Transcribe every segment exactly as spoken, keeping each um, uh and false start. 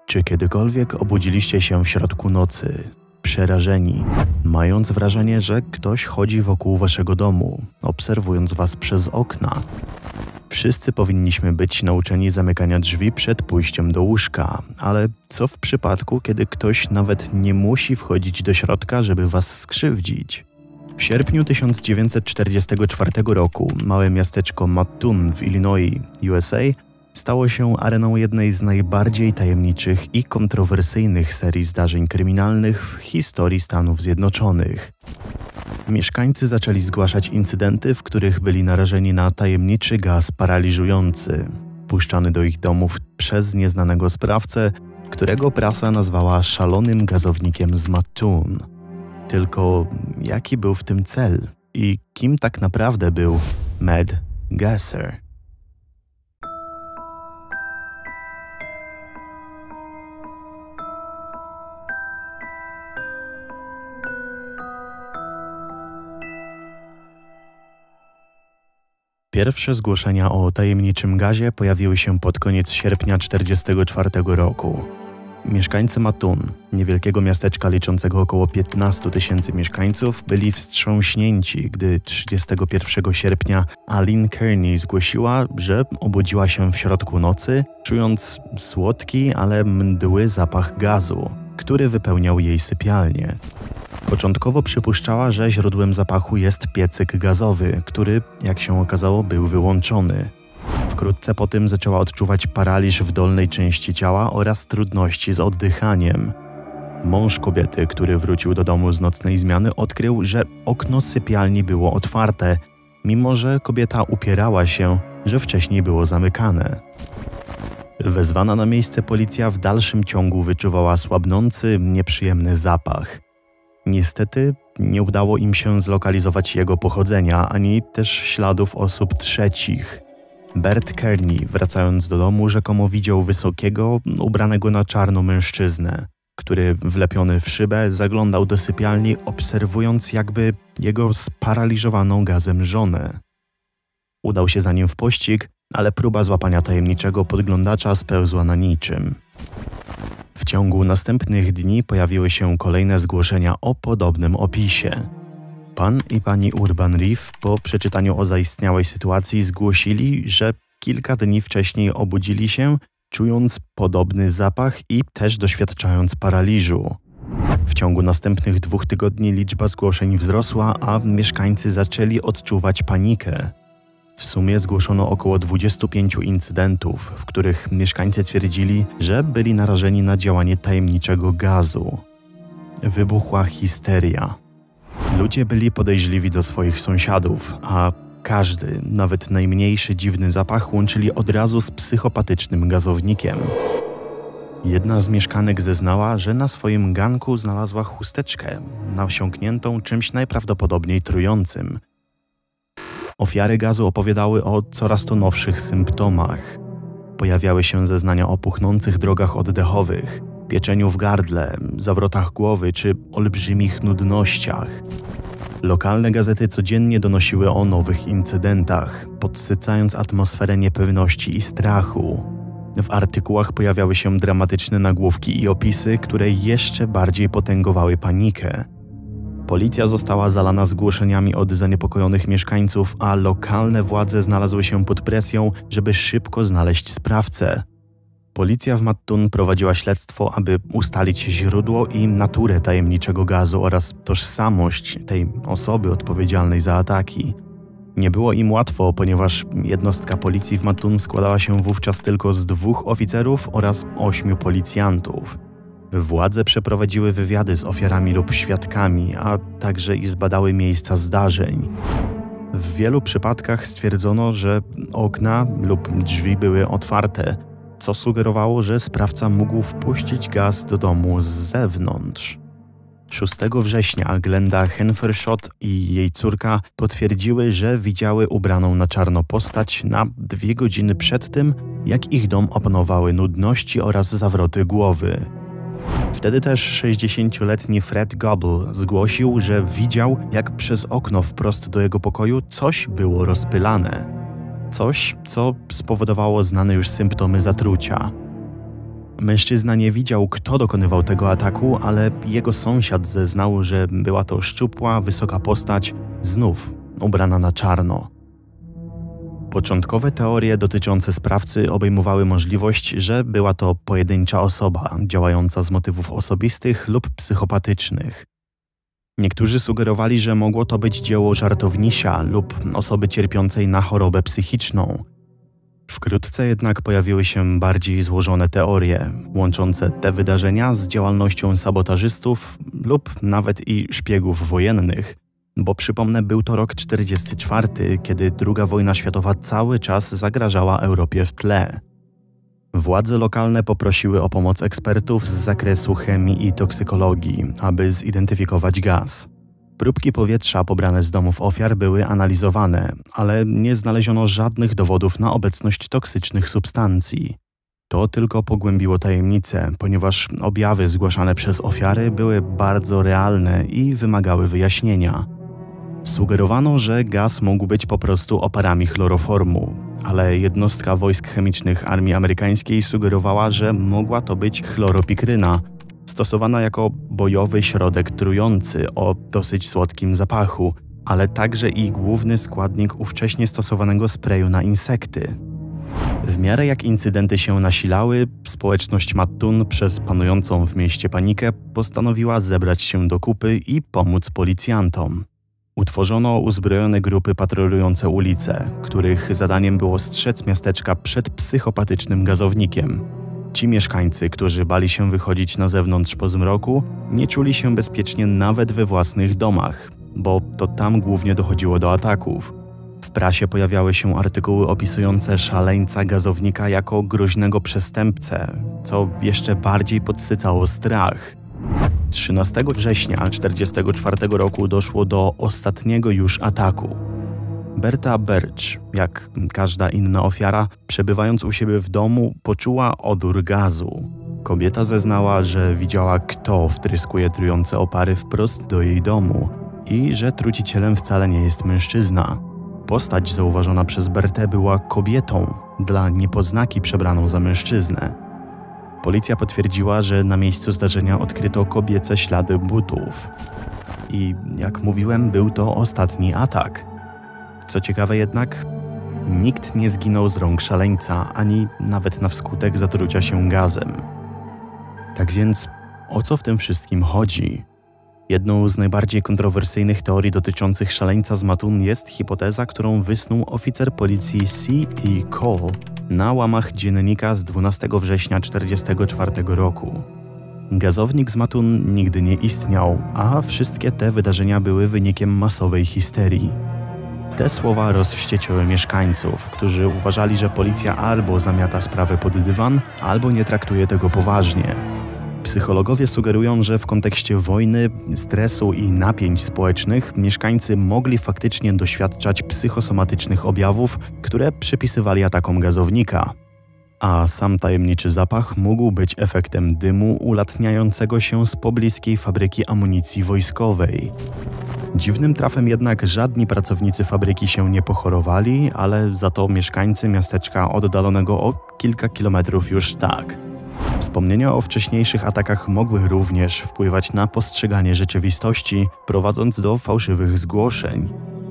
Czy kiedykolwiek obudziliście się w środku nocy, przerażeni, mając wrażenie, że ktoś chodzi wokół waszego domu, obserwując was przez okna? Wszyscy powinniśmy być nauczeni zamykania drzwi przed pójściem do łóżka, ale co w przypadku, kiedy ktoś nawet nie musi wchodzić do środka, żeby was skrzywdzić? W sierpniu tysiąc dziewięćset czterdziestego czwartego roku małe miasteczko Mattoon w Illinois, U S A, stało się areną jednej z najbardziej tajemniczych i kontrowersyjnych serii zdarzeń kryminalnych w historii Stanów Zjednoczonych. Mieszkańcy zaczęli zgłaszać incydenty, w których byli narażeni na tajemniczy gaz paraliżujący, puszczany do ich domów przez nieznanego sprawcę, którego prasa nazwała szalonym gazownikiem z Mattoon. Tylko jaki był w tym cel i kim tak naprawdę był Matt Gasser? Pierwsze zgłoszenia o tajemniczym gazie pojawiły się pod koniec sierpnia tysiąc dziewięćset czterdziestego czwartego roku. Mieszkańcy Mattoon, niewielkiego miasteczka liczącego około piętnaście tysięcy mieszkańców, byli wstrząśnięci, gdy trzydziestego pierwszego sierpnia Aline Kearney zgłosiła, że obudziła się w środku nocy, czując słodki, ale mdły zapach gazu, który wypełniał jej sypialnię. Początkowo przypuszczała, że źródłem zapachu jest piecyk gazowy, który, jak się okazało, był wyłączony. Wkrótce po tym zaczęła odczuwać paraliż w dolnej części ciała oraz trudności z oddychaniem. Mąż kobiety, który wrócił do domu z nocnej zmiany, odkrył, że okno sypialni było otwarte, mimo że kobieta upierała się, że wcześniej było zamykane. Wezwana na miejsce policja w dalszym ciągu wyczuwała słabnący, nieprzyjemny zapach. Niestety nie udało im się zlokalizować jego pochodzenia, ani też śladów osób trzecich. Bert Kearney, wracając do domu, rzekomo widział wysokiego, ubranego na czarno mężczyznę, który wlepiony w szybę zaglądał do sypialni, obserwując jakby jego sparaliżowaną gazem żonę. Udał się za nim w pościg, ale próba złapania tajemniczego podglądacza spełzła na niczym. W ciągu następnych dni pojawiły się kolejne zgłoszenia o podobnym opisie. Pan i pani Urban Reef po przeczytaniu o zaistniałej sytuacji zgłosili, że kilka dni wcześniej obudzili się, czując podobny zapach i też doświadczając paraliżu. W ciągu następnych dwóch tygodni liczba zgłoszeń wzrosła, a mieszkańcy zaczęli odczuwać panikę. W sumie zgłoszono około dwudziestu pięciu incydentów, w których mieszkańcy twierdzili, że byli narażeni na działanie tajemniczego gazu. Wybuchła histeria. Ludzie byli podejrzliwi do swoich sąsiadów, a każdy, nawet najmniejszy dziwny zapach łączyli od razu z psychopatycznym gazownikiem. Jedna z mieszkanek zeznała, że na swoim ganku znalazła chusteczkę, nasiąkniętą czymś najprawdopodobniej trującym. Ofiary gazu opowiadały o coraz to nowszych symptomach. Pojawiały się zeznania o puchnących drogach oddechowych, pieczeniu w gardle, zawrotach głowy czy olbrzymich nudnościach. Lokalne gazety codziennie donosiły o nowych incydentach, podsycając atmosferę niepewności i strachu. W artykułach pojawiały się dramatyczne nagłówki i opisy, które jeszcze bardziej potęgowały panikę. Policja została zalana zgłoszeniami od zaniepokojonych mieszkańców, a lokalne władze znalazły się pod presją, żeby szybko znaleźć sprawcę. Policja w Mattoon prowadziła śledztwo, aby ustalić źródło i naturę tajemniczego gazu oraz tożsamość tej osoby odpowiedzialnej za ataki. Nie było im łatwo, ponieważ jednostka policji w Mattoon składała się wówczas tylko z dwóch oficerów oraz ośmiu policjantów. Władze przeprowadziły wywiady z ofiarami lub świadkami, a także i zbadały miejsca zdarzeń. W wielu przypadkach stwierdzono, że okna lub drzwi były otwarte, co sugerowało, że sprawca mógł wpuścić gaz do domu z zewnątrz. szóstego września Glenda Henfershot i jej córka potwierdziły, że widziały ubraną na czarno postać na dwie godziny przed tym, jak ich dom opanowały nudności oraz zawroty głowy. Wtedy też sześćdziesięcioletni Fred Gobble zgłosił, że widział, jak przez okno wprost do jego pokoju coś było rozpylane. Coś, co spowodowało znane już symptomy zatrucia. Mężczyzna nie widział, kto dokonywał tego ataku, ale jego sąsiad zeznał, że była to szczupła, wysoka postać, znów ubrana na czarno. Początkowe teorie dotyczące sprawcy obejmowały możliwość, że była to pojedyncza osoba działająca z motywów osobistych lub psychopatycznych. Niektórzy sugerowali, że mogło to być dzieło żartownisia lub osoby cierpiącej na chorobę psychiczną. Wkrótce jednak pojawiły się bardziej złożone teorie, łączące te wydarzenia z działalnością sabotażystów lub nawet i szpiegów wojennych. Bo przypomnę, był to rok czterdziesty czwarty, kiedy druga wojna światowa cały czas zagrażała Europie w tle. Władze lokalne poprosiły o pomoc ekspertów z zakresu chemii i toksykologii, aby zidentyfikować gaz. Próbki powietrza pobrane z domów ofiar były analizowane, ale nie znaleziono żadnych dowodów na obecność toksycznych substancji. To tylko pogłębiło tajemnicę, ponieważ objawy zgłaszane przez ofiary były bardzo realne i wymagały wyjaśnienia. Sugerowano, że gaz mógł być po prostu oparami chloroformu, ale jednostka wojsk chemicznych armii amerykańskiej sugerowała, że mogła to być chloropikryna, stosowana jako bojowy środek trujący o dosyć słodkim zapachu, ale także i główny składnik ówcześnie stosowanego sprayu na insekty. W miarę jak incydenty się nasilały, społeczność Mattoon przez panującą w mieście panikę postanowiła zebrać się do kupy i pomóc policjantom. Utworzono uzbrojone grupy patrolujące ulice, których zadaniem było strzec miasteczka przed psychopatycznym gazownikiem. Ci mieszkańcy, którzy bali się wychodzić na zewnątrz po zmroku, nie czuli się bezpiecznie nawet we własnych domach, bo to tam głównie dochodziło do ataków. W prasie pojawiały się artykuły opisujące szaleńca gazownika jako groźnego przestępcę, co jeszcze bardziej podsycało strach. trzynastego września tysiąc dziewięćset czterdziestego czwartego roku doszło do ostatniego już ataku. Berta Birch, jak każda inna ofiara, przebywając u siebie w domu, poczuła odór gazu. Kobieta zeznała, że widziała, kto wtryskuje trujące opary wprost do jej domu i że trucicielem wcale nie jest mężczyzna. Postać zauważona przez Bertę była kobietą, dla niepoznaki przebraną za mężczyznę. Policja potwierdziła, że na miejscu zdarzenia odkryto kobiece ślady butów. I jak mówiłem, był to ostatni atak. Co ciekawe jednak, nikt nie zginął z rąk szaleńca, ani nawet na wskutek zatrucia się gazem. Tak więc, o co w tym wszystkim chodzi? Jedną z najbardziej kontrowersyjnych teorii dotyczących szaleńca z Mattoon jest hipoteza, którą wysnuł oficer policji C E Cole na łamach dziennika z dwunastego września tysiąc dziewięćset czterdziestego czwartego roku. Gazownik z Mattoon nigdy nie istniał, a wszystkie te wydarzenia były wynikiem masowej histerii. Te słowa rozwścieciły mieszkańców, którzy uważali, że policja albo zamiata sprawę pod dywan, albo nie traktuje tego poważnie. Psychologowie sugerują, że w kontekście wojny, stresu i napięć społecznych mieszkańcy mogli faktycznie doświadczać psychosomatycznych objawów, które przypisywali atakom gazownika. A sam tajemniczy zapach mógł być efektem dymu ulatniającego się z pobliskiej fabryki amunicji wojskowej. Dziwnym trafem jednak żadni pracownicy fabryki się nie pochorowali, ale za to mieszkańcy miasteczka oddalonego o kilka kilometrów już tak. Wspomnienia o wcześniejszych atakach mogły również wpływać na postrzeganie rzeczywistości, prowadząc do fałszywych zgłoszeń.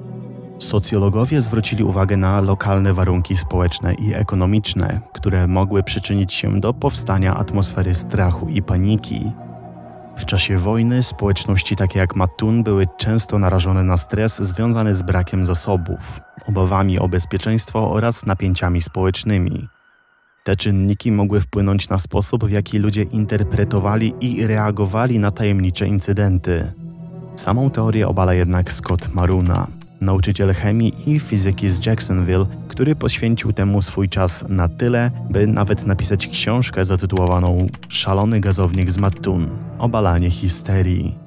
Socjologowie zwrócili uwagę na lokalne warunki społeczne i ekonomiczne, które mogły przyczynić się do powstania atmosfery strachu i paniki. W czasie wojny społeczności takie jak Mattoon były często narażone na stres związany z brakiem zasobów, obawami o bezpieczeństwo oraz napięciami społecznymi. Te czynniki mogły wpłynąć na sposób, w jaki ludzie interpretowali i reagowali na tajemnicze incydenty. Samą teorię obala jednak Scott Maruna, nauczyciel chemii i fizyki z Jacksonville, który poświęcił temu swój czas na tyle, by nawet napisać książkę zatytułowaną „Szalony gazownik z Mattoon – obalanie histerii”.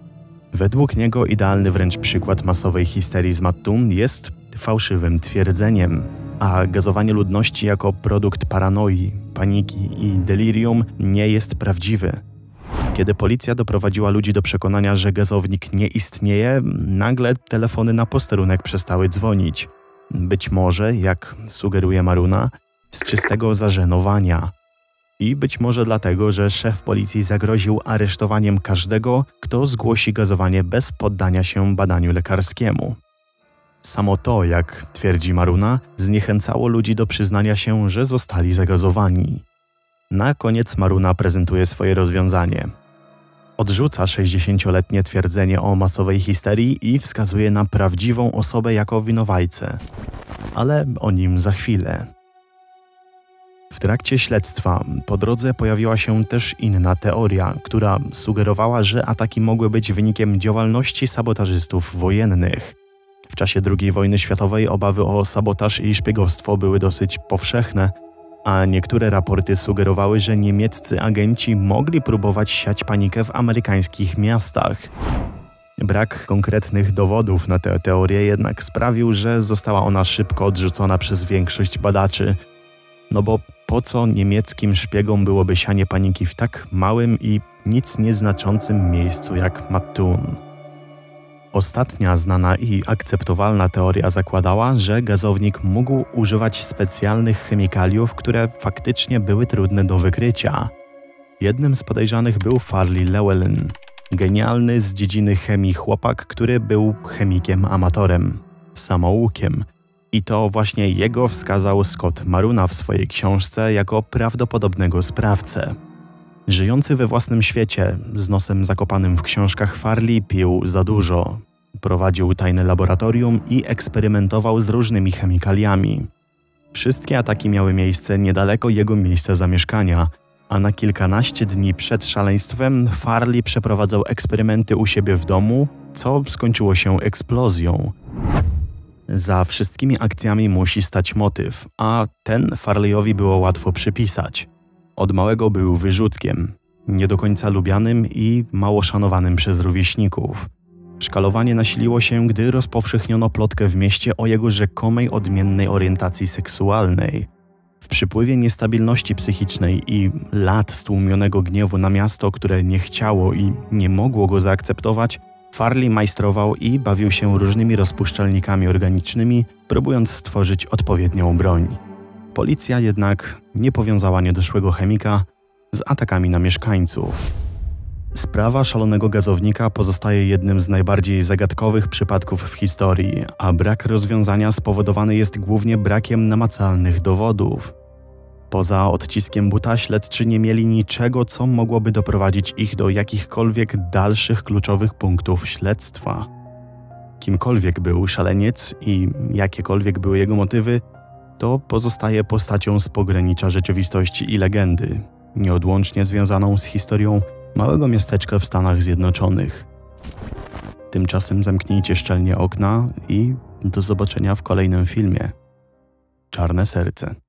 Według niego idealny wręcz przykład masowej histerii z Mattoon jest fałszywym twierdzeniem, a gazowanie ludności jako produkt paranoi, paniki i delirium nie jest prawdziwy. Kiedy policja doprowadziła ludzi do przekonania, że gazownik nie istnieje, nagle telefony na posterunek przestały dzwonić. Być może, jak sugeruje Maruna, z czystego zażenowania. I być może dlatego, że szef policji zagroził aresztowaniem każdego, kto zgłosi gazowanie bez poddania się badaniu lekarskiemu. Samo to, jak twierdzi Maruna, zniechęcało ludzi do przyznania się, że zostali zagazowani. Na koniec Maruna prezentuje swoje rozwiązanie. Odrzuca sześćdziesięcioletnie twierdzenie o masowej histerii i wskazuje na prawdziwą osobę jako winowajcę. Ale o nim za chwilę. W trakcie śledztwa po drodze pojawiła się też inna teoria, która sugerowała, że ataki mogły być wynikiem działalności sabotażystów wojennych. W czasie drugiej wojny światowej obawy o sabotaż i szpiegostwo były dosyć powszechne, a niektóre raporty sugerowały, że niemieccy agenci mogli próbować siać panikę w amerykańskich miastach. Brak konkretnych dowodów na tę teorię jednak sprawił, że została ona szybko odrzucona przez większość badaczy. No bo po co niemieckim szpiegom byłoby sianie paniki w tak małym i nic nieznaczącym miejscu jak Mattoon? Ostatnia znana i akceptowalna teoria zakładała, że gazownik mógł używać specjalnych chemikaliów, które faktycznie były trudne do wykrycia. Jednym z podejrzanych był Farley Llewellyn, genialny z dziedziny chemii chłopak, który był chemikiem amatorem, samoukiem. I to właśnie jego wskazał Scott Maruna w swojej książce jako prawdopodobnego sprawcę. Żyjący we własnym świecie, z nosem zakopanym w książkach, Farley pił za dużo. Prowadził tajne laboratorium i eksperymentował z różnymi chemikaliami. Wszystkie ataki miały miejsce niedaleko jego miejsca zamieszkania, a na kilkanaście dni przed szaleństwem Farley przeprowadzał eksperymenty u siebie w domu, co skończyło się eksplozją. Za wszystkimi akcjami musi stać motyw, a ten Farleyowi było łatwo przypisać. Od małego był wyrzutkiem, nie do końca lubianym i mało szanowanym przez rówieśników. Szkalowanie nasiliło się, gdy rozpowszechniono plotkę w mieście o jego rzekomej odmiennej orientacji seksualnej. W przypływie niestabilności psychicznej i lat stłumionego gniewu na miasto, które nie chciało i nie mogło go zaakceptować, Farley majstrował i bawił się różnymi rozpuszczalnikami organicznymi, próbując stworzyć odpowiednią broń. Policja jednak nie powiązała niedoszłego chemika z atakami na mieszkańców. Sprawa szalonego gazownika pozostaje jednym z najbardziej zagadkowych przypadków w historii, a brak rozwiązania spowodowany jest głównie brakiem namacalnych dowodów. Poza odciskiem buta śledczy nie mieli niczego, co mogłoby doprowadzić ich do jakichkolwiek dalszych kluczowych punktów śledztwa. Kimkolwiek był szaleniec i jakiekolwiek były jego motywy, to pozostaje postacią z pogranicza rzeczywistości i legendy, nieodłącznie związaną z historią małego miasteczka w Stanach Zjednoczonych. Tymczasem zamknijcie szczelnie okna i do zobaczenia w kolejnym filmie. Czarne serce.